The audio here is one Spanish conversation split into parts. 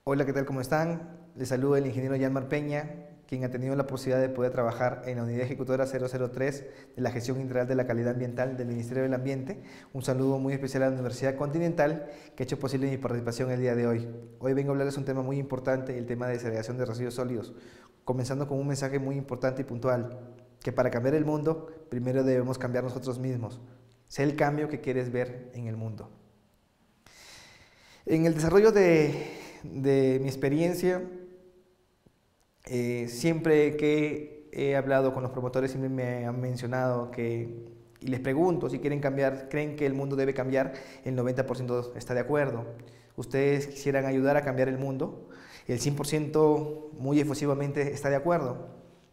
Hola, ¿qué tal? ¿Cómo están? Les saluda el ingeniero Yanmar Peña, quien ha tenido la posibilidad de poder trabajar en la Unidad Ejecutora 003 de la Gestión Integral de la Calidad Ambiental del Ministerio del Ambiente. Un saludo muy especial a la Universidad Continental, que ha hecho posible mi participación el día de hoy. Hoy vengo a hablarles de un tema muy importante, el tema de segregación de residuos sólidos, comenzando con un mensaje muy importante y puntual, que para cambiar el mundo, primero debemos cambiar nosotros mismos. Sé el cambio que quieres ver en el mundo. En el desarrollo de mi experiencia, siempre que he hablado con los promotores, siempre me han mencionado que, y les pregunto si quieren cambiar, creen que el mundo debe cambiar, el 90% está de acuerdo. Ustedes quisieran ayudar a cambiar el mundo, el 100% muy efusivamente está de acuerdo.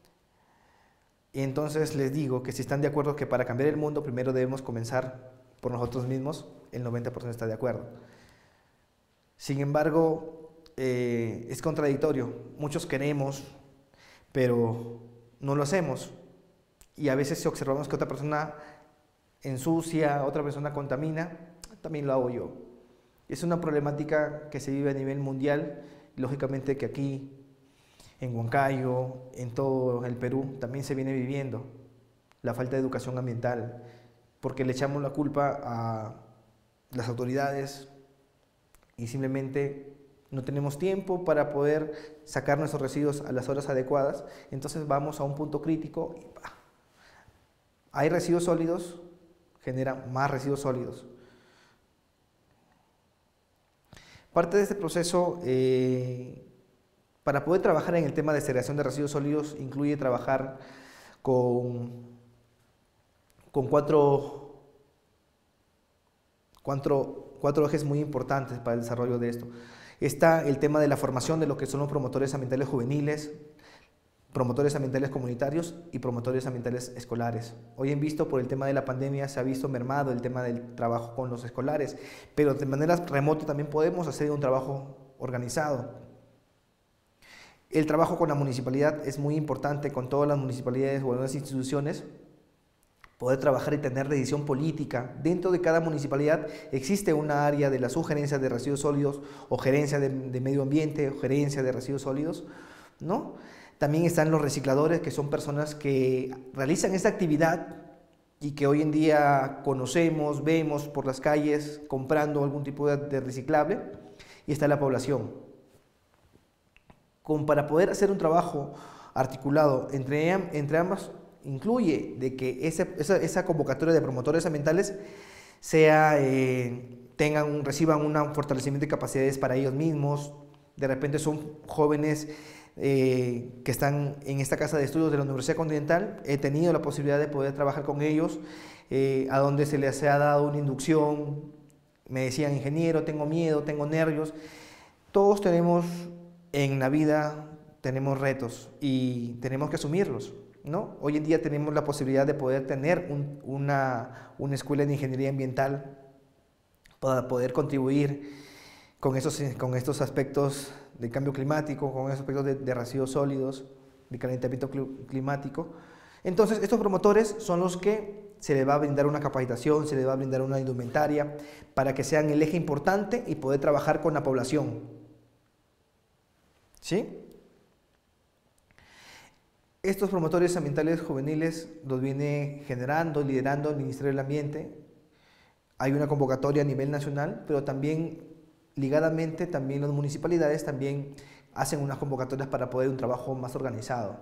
Y entonces les digo que si están de acuerdo que para cambiar el mundo primero debemos comenzar por nosotros mismos, el 90% está de acuerdo. Sin embargo, es contradictorio. Muchos queremos, pero no lo hacemos. Y a veces si observamos que otra persona ensucia, otra persona contamina, también lo hago yo. Es una problemática que se vive a nivel mundial. Lógicamente que aquí, en Huancayo, en todo el Perú, también se viene viviendo la falta de educación ambiental, porque le echamos la culpa a las autoridades y simplemente no tenemos tiempo para poder sacar nuestros residuos a las horas adecuadas. Entonces vamos a un punto crítico y hay residuos sólidos, generan más residuos sólidos. Parte de este proceso, para poder trabajar en el tema de segregación de residuos sólidos, incluye trabajar con cuatro ejes muy importantes para el desarrollo de esto. Está el tema de la formación de lo que son los promotores ambientales juveniles, promotores ambientales comunitarios y promotores ambientales escolares. Hoy en visto por el tema de la pandemia se ha visto mermado el tema del trabajo con los escolares, pero de manera remota también podemos hacer un trabajo organizado. El trabajo con la municipalidad es muy importante, con todas las municipalidades o las instituciones, poder trabajar y tener decisión política. Dentro de cada municipalidad existe una área de la subgerencia de residuos sólidos o gerencia de medio ambiente o gerencia de residuos sólidos, ¿no? También están los recicladores, que son personas que realizan esta actividad y que hoy en día conocemos, vemos por las calles comprando algún tipo de reciclable, y está la población. Para poder hacer un trabajo articulado entre ambas, incluye de que esa convocatoria de promotores ambientales reciban un fortalecimiento de capacidades para ellos mismos. De repente son jóvenes que están en esta casa de estudios de la Universidad Continental. He tenido la posibilidad de poder trabajar con ellos, a donde se les ha dado una inducción. Me decían: ingeniero, tengo miedo, tengo nervios. Todos tenemos en la vida, tenemos retos y tenemos que asumirlos, ¿no? Hoy en día tenemos la posibilidad de poder tener una escuela de ingeniería ambiental para poder contribuir con estos aspectos de cambio climático, con esos aspectos de residuos sólidos, de calentamiento climático. Entonces, estos promotores son los que se les va a brindar una capacitación, se les va a brindar una indumentaria para que sean el eje importante y poder trabajar con la población, ¿sí? Estos promotores ambientales juveniles los viene generando, liderando el Ministerio del Ambiente. Hay una convocatoria a nivel nacional, pero también ligadamente también las municipalidades también hacen unas convocatorias para poder un trabajo más organizado.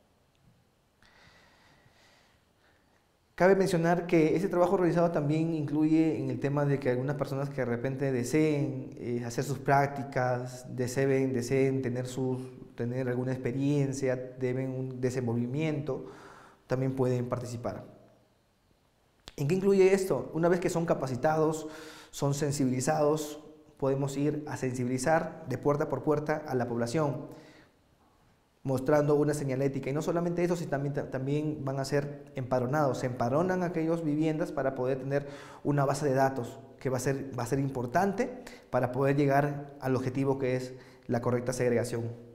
Cabe mencionar que ese trabajo organizado también incluye en el tema de que algunas personas que de repente deseen hacer sus prácticas, deseen tener alguna experiencia, deben un desenvolvimiento, también pueden participar. ¿En qué incluye esto? Una vez que son capacitados, son sensibilizados, podemos ir a sensibilizar de puerta por puerta a la población, mostrando una señalética. Y no solamente eso, sino también van a ser empadronados. Se empadronan aquellas viviendas para poder tener una base de datos que va a ser importante para poder llegar al objetivo, que es la correcta segregación.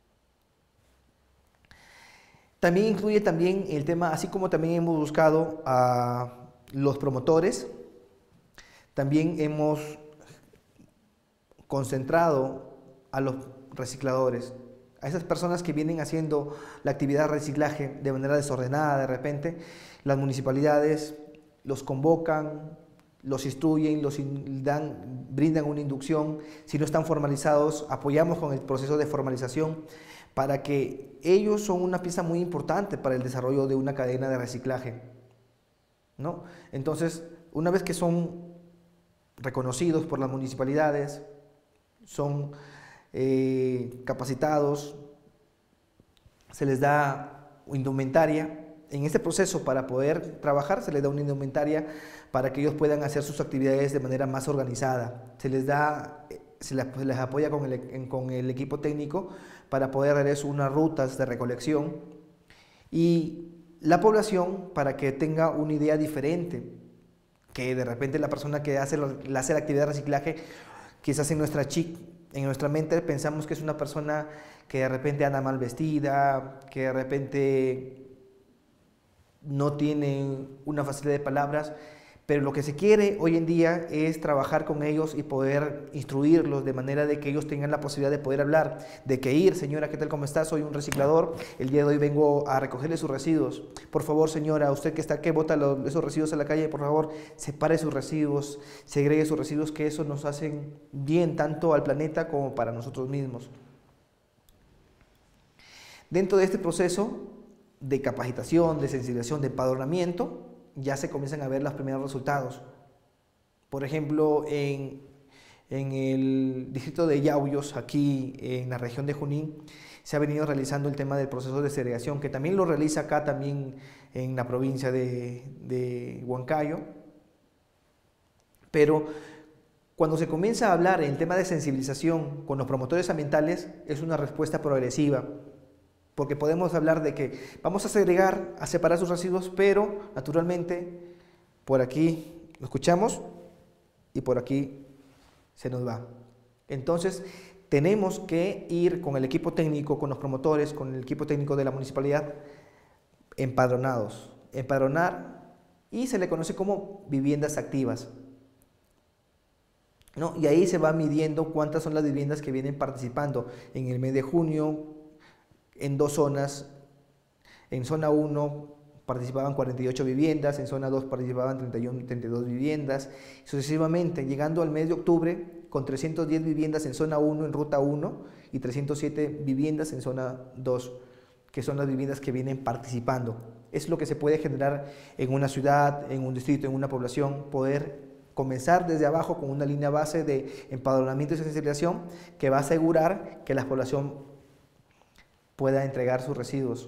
También incluye el tema, así como también hemos buscado a los promotores, también hemos concentrado a los recicladores, a esas personas que vienen haciendo la actividad de reciclaje de manera desordenada de repente. Las municipalidades los convocan, los instruyen, brindan una inducción. Si no están formalizados, apoyamos con el proceso de formalización para que ellos son una pieza muy importante para el desarrollo de una cadena de reciclaje, ¿no? Entonces, una vez que son reconocidos por las municipalidades, son capacitados, se les da indumentaria. En este proceso, para poder trabajar, se les da una indumentaria para que ellos puedan hacer sus actividades de manera más organizada. Se les apoya con el equipo técnico para poder realizar unas rutas de recolección, y la población para que tenga una idea diferente, que de repente la persona que hace la actividad de reciclaje, quizás en nuestra mente pensamos que es una persona que de repente anda mal vestida, que de repente no tiene una facilidad de palabras, pero lo que se quiere hoy en día es trabajar con ellos y poder instruirlos de manera de que ellos tengan la posibilidad de poder hablar, de que ir, señora, ¿qué tal, cómo está? Soy un reciclador, el día de hoy vengo a recogerle sus residuos. Por favor, señora, usted que bota esos residuos a la calle, por favor, separe sus residuos, segregue sus residuos, que eso nos hace bien tanto al planeta como para nosotros mismos. Dentro de este proceso de capacitación, de sensibilización, de empadronamiento, ya se comienzan a ver los primeros resultados. Por ejemplo, en el distrito de Yauyos, aquí en la región de Junín, se ha venido realizando el tema del proceso de segregación, que también lo realiza acá también en la provincia de Huancayo. Pero cuando se comienza a hablar en el tema de sensibilización con los promotores ambientales, es una respuesta progresiva, porque podemos hablar de que vamos a segregar, a separar sus residuos, pero naturalmente por aquí lo escuchamos y por aquí se nos va. Entonces tenemos que ir con el equipo técnico, con los promotores, con el equipo técnico de la municipalidad, empadronados, empadronar, y se le conoce como viviendas activas, ¿no? Y ahí se va midiendo cuántas son las viviendas que vienen participando. En el mes de junio, en 2 zonas, en zona 1 participaban 48 viviendas, en zona 2 participaban 32 viviendas, sucesivamente, llegando al mes de octubre con 310 viviendas en zona 1, en ruta 1, y 307 viviendas en zona 2, que son las viviendas que vienen participando. Es lo que se puede generar en una ciudad, en un distrito, en una población, poder comenzar desde abajo con una línea base de empadronamiento y sensibilización que va a asegurar que la población pueda entregar sus residuos.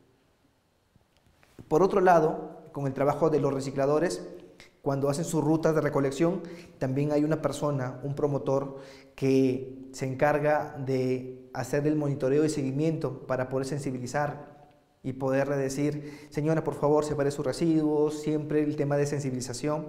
Por otro lado, con el trabajo de los recicladores, cuando hacen sus rutas de recolección, también hay una persona, un promotor, que se encarga de hacer el monitoreo y seguimiento para poder sensibilizar y poderle decir, señora, por favor, separe sus residuos, siempre el tema de sensibilización.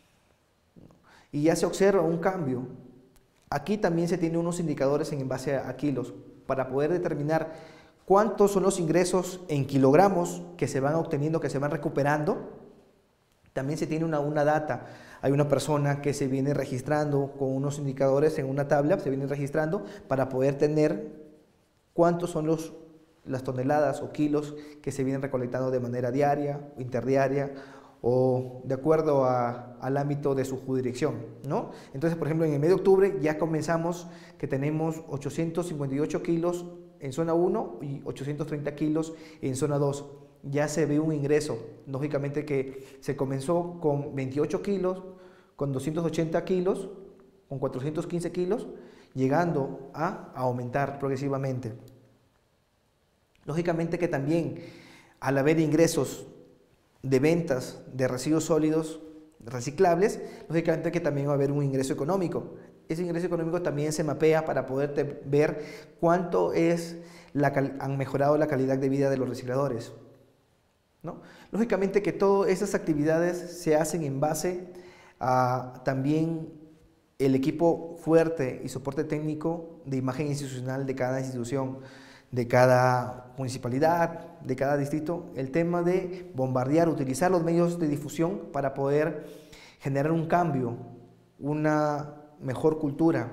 Y ya se observa un cambio. Aquí también se tienen unos indicadores en base a kilos para poder determinar cuántos son los ingresos en kilogramos que se van obteniendo, que se van recuperando. También se tiene una data. Hay una persona que se viene registrando con unos indicadores en una tabla, se viene registrando para poder tener cuántos son las toneladas o kilos que se vienen recolectando de manera diaria, interdiaria, o de acuerdo al ámbito de su jurisdicción, ¿no? Entonces, por ejemplo, en el mes de octubre ya comenzamos que tenemos 858 kilos en zona 1 y 830 kilos en zona 2. Ya se ve un ingreso. Lógicamente que se comenzó con 28 kilos, con 280 kilos, con 415 kilos, llegando a aumentar progresivamente. Lógicamente que también al haber ingresos de ventas de residuos sólidos reciclables, lógicamente que también va a haber un ingreso económico. Ese ingreso económico también se mapea para poder ver cuánto han mejorado la calidad de vida de los recicladores, ¿no? Lógicamente que todas esas actividades se hacen en base a también el equipo fuerte y soporte técnico de imagen institucional de cada institución, de cada municipalidad, de cada distrito, el tema de bombardear, utilizar los medios de difusión para poder generar un cambio, una mejor cultura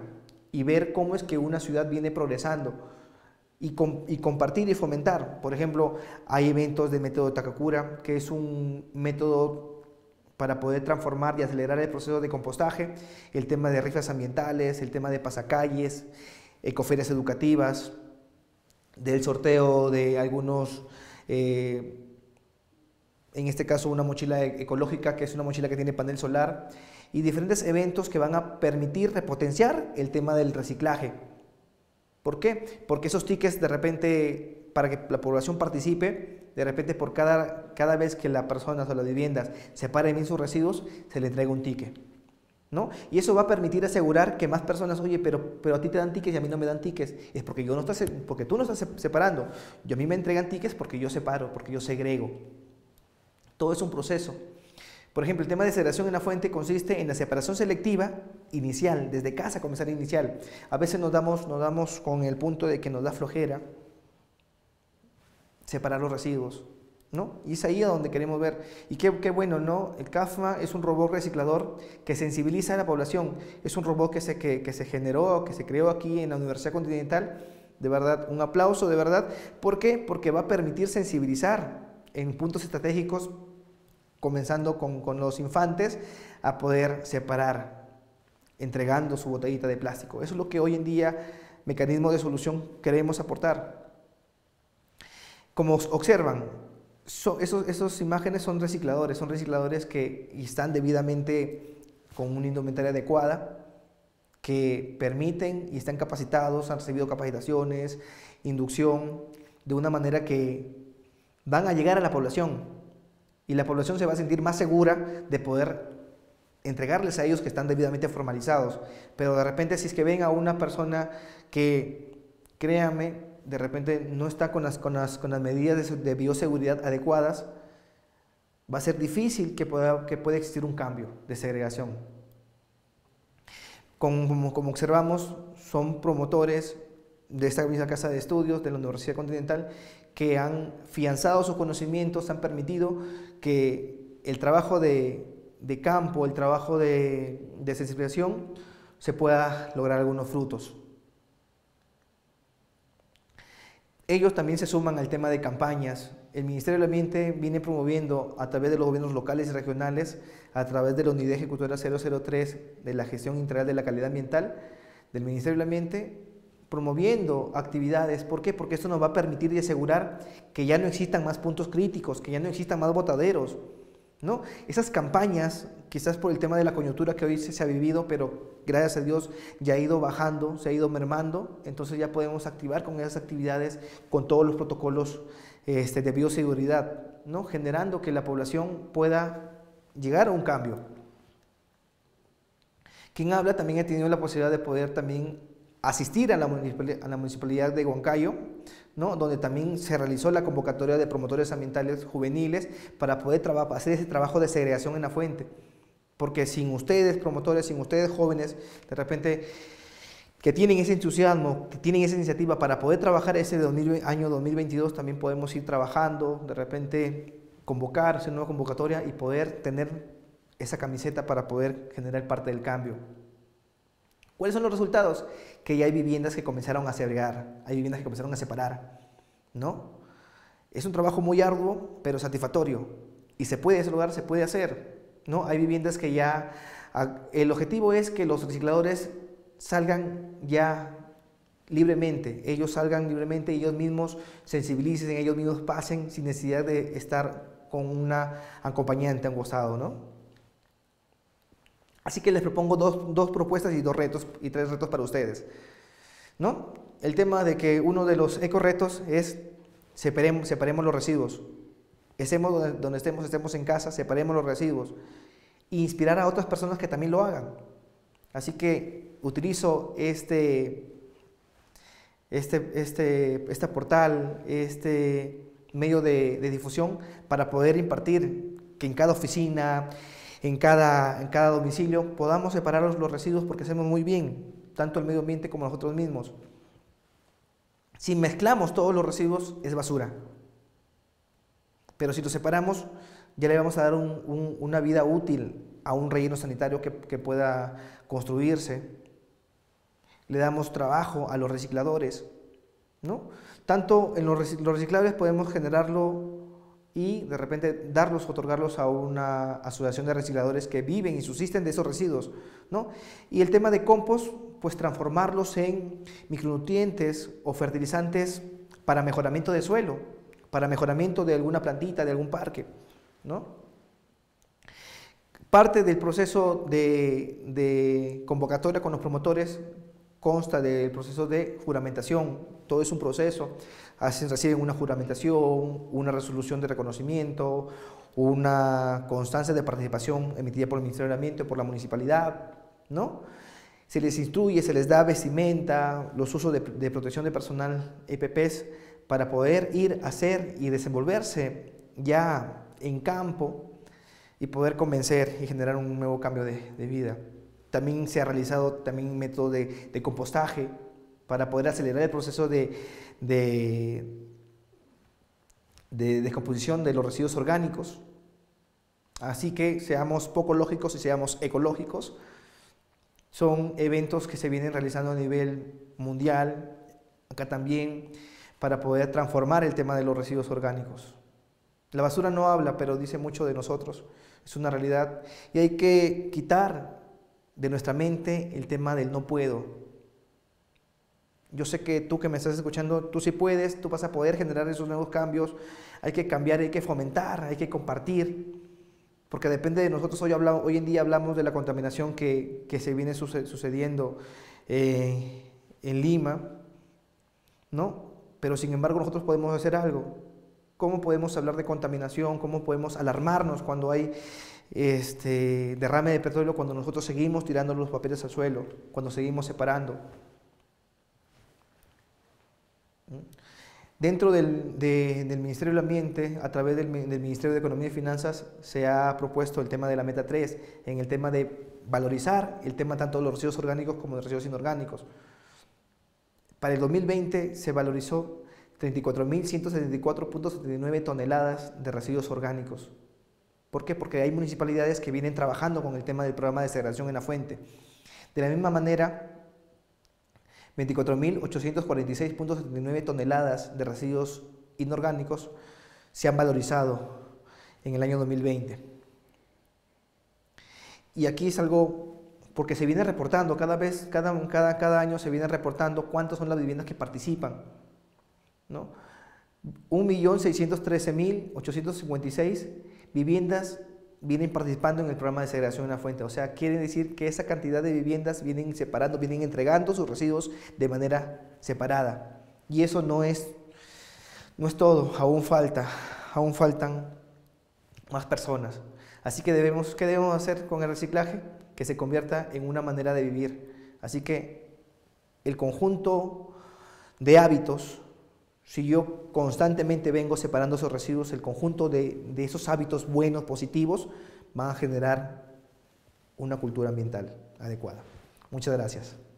y ver cómo es que una ciudad viene progresando y compartir y fomentar. Por ejemplo, hay eventos del método Takakura, que es un método para poder transformar y acelerar el proceso de compostaje, el tema de rifas ambientales, el tema de pasacalles, ecoferias educativas, del sorteo de algunos, en este caso una mochila ecológica, que es una mochila que tiene panel solar, y diferentes eventos que van a permitir repotenciar el tema del reciclaje. ¿Por qué? Porque esos tickets de repente, para que la población participe, de repente por cada vez que las personas o las viviendas separen bien sus residuos, se le entrega un ticket, ¿no? Y eso va a permitir asegurar que más personas, oye, pero a ti te dan tickets y a mí no me dan tickets, es porque, porque tú no estás separando. A mí me entregan tickets porque yo separo, porque yo segrego. Todo es un proceso. Por ejemplo, el tema de segregación en la fuente consiste en la separación selectiva inicial, desde casa comenzar inicial. A veces nos damos con el punto de que nos da flojera separar los residuos, ¿no? Y es ahí a donde queremos ver. Y qué bueno, ¿no? El CAFMA es un robot reciclador que sensibiliza a la población. Es un robot que se generó, que se creó aquí en la Universidad Continental. De verdad, un aplauso, de verdad. ¿Por qué? Porque va a permitir sensibilizar en puntos estratégicos, comenzando con los infantes, a poder separar, entregando su botellita de plástico. Eso es lo que hoy en día, mecanismo de solución, queremos aportar. Como observan, esas imágenes son recicladores que están debidamente con una indumentaria adecuada, que permiten y están capacitados, han recibido capacitaciones, inducción, de una manera que van a llegar a la población. Y la población se va a sentir más segura de poder entregarles a ellos que están debidamente formalizados. Pero de repente, si es que ven a una persona que, créanme, de repente no está con las medidas de bioseguridad adecuadas, va a ser difícil que pueda existir un cambio de segregación. Como observamos, son promotores de esta misma casa de estudios de la Universidad Continental, que han afianzado sus conocimientos, han permitido que el trabajo de campo, el trabajo de sensibilización, se pueda lograr algunos frutos. Ellos también se suman al tema de campañas. El Ministerio del Ambiente viene promoviendo a través de los gobiernos locales y regionales, a través de la Unidad Ejecutora 003 de la Gestión Integral de la Calidad Ambiental del Ministerio del Ambiente, promoviendo actividades. ¿Por qué? Porque esto nos va a permitir y asegurar que ya no existan más puntos críticos, que ya no existan más botaderos, ¿no? Esas campañas, quizás por el tema de la coyuntura que hoy se ha vivido, pero gracias a Dios ya ha ido bajando, se ha ido mermando, entonces ya podemos activar con esas actividades, con todos los protocolos de bioseguridad, ¿no? Generando que la población pueda llegar a un cambio. Quien habla también ha tenido la posibilidad de poder también asistir a la municipalidad de Huancayo, ¿no? Donde también se realizó la convocatoria de promotores ambientales juveniles para poder hacer ese trabajo de segregación en la fuente. Porque sin ustedes, promotores, sin ustedes jóvenes, de repente, que tienen ese entusiasmo, que tienen esa iniciativa para poder trabajar ese año 2022, también podemos ir trabajando, de repente convocar, hacer una nueva convocatoria y poder tener esa camiseta para poder generar parte del cambio. ¿Cuáles son los resultados? Que ya hay viviendas que comenzaron a segregar, hay viviendas que comenzaron a separar, ¿no? Es un trabajo muy arduo, pero satisfactorio. Y se puede lograr, se puede hacer, ¿no? Hay viviendas que ya... El objetivo es que los recicladores salgan ya libremente. Ellos salgan libremente, ellos mismos sensibilicen, ellos mismos pasen sin necesidad de estar con una acompañante a un costado, ¿no? Así que les propongo dos propuestas y 3 retos para ustedes, ¿no? El tema de que uno de los ecoretos es separemos los residuos. Estemos donde estemos en casa, separemos los residuos. E inspirar a otras personas que también lo hagan. Así que utilizo este portal, este medio de difusión para poder impartir que en cada oficina, en cada domicilio, podamos separar los residuos, porque hacemos muy bien, tanto el medio ambiente como nosotros mismos. Si mezclamos todos los residuos, es basura. Pero si los separamos, ya le vamos a dar una vida útil a un relleno sanitario que pueda construirse. le damos trabajo a los recicladores, ¿no? Tanto en los reciclables podemos generarlo y de repente otorgarlos a una asociación de recicladores que viven y subsisten de esos residuos, ¿no? Y el tema de compost, pues transformarlos en micronutrientes o fertilizantes para mejoramiento de suelo, para mejoramiento de alguna plantita, de algún parque, ¿no? Parte del proceso de convocatoria con los promotores consta del proceso de juramentación. Todo es un proceso. Reciben una juramentación, una resolución de reconocimiento, una constancia de participación emitida por el Ministerio del Ambiente o por la municipalidad, ¿no? Se les instruye, se les da vestimenta, los usos de protección de personal EPPs para poder ir a hacer y desenvolverse ya en campo y poder convencer y generar un nuevo cambio de vida. También se ha realizado también un método de compostaje para poder acelerar el proceso de descomposición de los residuos orgánicos. Así que seamos poco lógicos y seamos ecológicos. Son eventos que se vienen realizando a nivel mundial, acá también, para poder transformar el tema de los residuos orgánicos. La basura no habla, pero dice mucho de nosotros. Es una realidad y hay que quitar de nuestra mente el tema del no puedo. Yo sé que tú que me estás escuchando, tú sí puedes, tú vas a poder generar esos nuevos cambios. Hay que cambiar, hay que fomentar, hay que compartir, porque depende de nosotros. Hoy en día hablamos de la contaminación que se viene sucediendo en Lima, ¿no? Pero sin embargo nosotros podemos hacer algo. ¿Cómo podemos hablar de contaminación? ¿Cómo podemos alarmarnos cuando hay derrame de petróleo, cuando nosotros seguimos tirando los papeles al suelo, cuando seguimos separando? Dentro del Ministerio del Ambiente, a través del Ministerio de Economía y Finanzas, se ha propuesto el tema de la meta 3, en el tema de valorizar el tema tanto de los residuos orgánicos como de los residuos inorgánicos. Para el 2020 se valorizó 34.174.79 toneladas de residuos orgánicos. ¿Por qué? Porque hay municipalidades que vienen trabajando con el tema del programa de segregación en la fuente. De la misma manera, 24.846.79 toneladas de residuos inorgánicos se han valorizado en el año 2020. Y aquí es algo, porque se viene reportando, cada año se viene reportando cuántas son las viviendas que participan, ¿no? 1.613.856 viviendas vienen participando en el programa de segregación en la fuente. O sea, quiere decir que esa cantidad de viviendas vienen separando, vienen entregando sus residuos de manera separada. Y eso no es todo, aún faltan más personas. Así que ¿qué debemos hacer con el reciclaje? Que se convierta en una manera de vivir. Así que el conjunto de hábitos, si yo constantemente vengo separando esos residuos, el conjunto de esos hábitos buenos, positivos, van a generar una cultura ambiental adecuada. Muchas gracias.